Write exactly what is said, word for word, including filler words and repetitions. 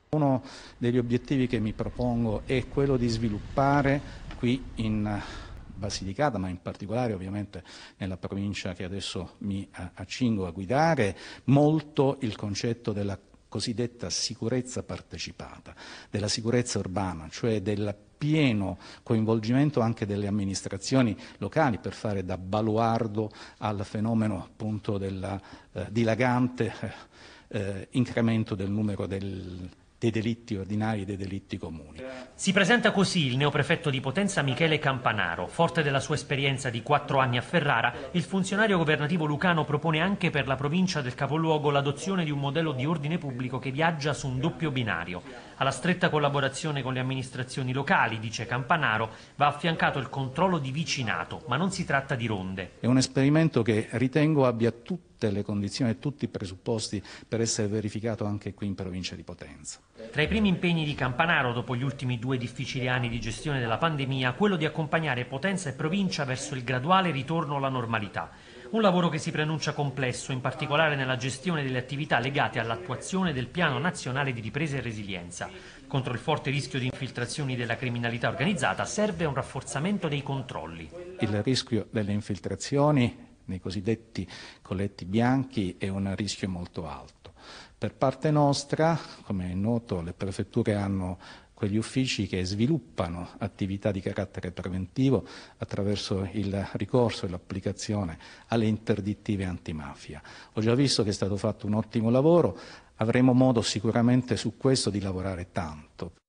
Uno degli obiettivi che mi propongo è quello di sviluppare qui in Basilicata, ma in particolare ovviamente nella provincia che adesso mi accingo a guidare, molto il concetto della cosiddetta sicurezza partecipata, della sicurezza urbana, cioè del pieno coinvolgimento anche delle amministrazioni locali per fare da baluardo al fenomeno appunto del eh, dilagante eh, incremento del numero del dei delitti ordinari e dei delitti comuni. Si presenta così il neoprefetto di Potenza Michele Campanaro. Forte della sua esperienza di quattro anni a Ferrara, il funzionario governativo lucano propone anche per la provincia del capoluogo l'adozione di un modello di ordine pubblico che viaggia su un doppio binario. Alla stretta collaborazione con le amministrazioni locali, dice Campanaro, va affiancato il controllo di vicinato, ma non si tratta di ronde. È un esperimento che ritengo abbia tutte le condizioni e tutti i presupposti per essere verificato anche qui in provincia di Potenza. Tra i primi impegni di Campanaro, dopo gli ultimi due difficili anni di gestione della pandemia, quello di accompagnare Potenza e provincia verso il graduale ritorno alla normalità. Un lavoro che si preannuncia complesso, in particolare nella gestione delle attività legate all'attuazione del Piano Nazionale di Ripresa e Resilienza. Contro il forte rischio di infiltrazioni della criminalità organizzata serve un rafforzamento dei controlli. Il rischio delle infiltrazioni nei cosiddetti colletti bianchi è un rischio molto alto. Per parte nostra, come è noto, le prefetture hanno quegli uffici che sviluppano attività di carattere preventivo attraverso il ricorso e l'applicazione alle interdittive antimafia. Ho già visto che è stato fatto un ottimo lavoro, avremo modo sicuramente su questo di lavorare tanto.